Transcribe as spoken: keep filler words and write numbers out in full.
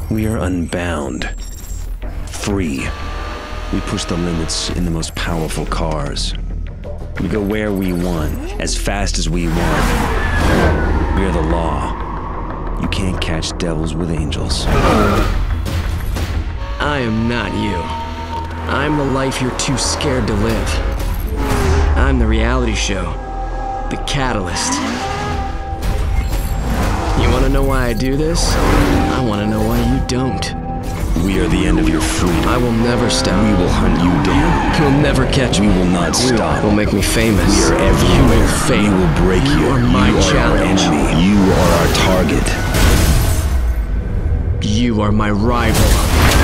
We are unbound. Free. We push the limits in the most powerful cars. We go where we want, as fast as we want. We are the law. You can't catch devils with angels. I am not you. I'm the life you're too scared to live. I'm the reality show. The catalyst. You wanna know why I do this? I wanna know why you don't. We are the end of your freedom. I will never stop. We will hunt you down. You'll never catch me. We will not stop. You will make me famous. We are everywhere. You will fail. We will break you. You are my you challenge. Are our enemy. You are our target. You are my rival.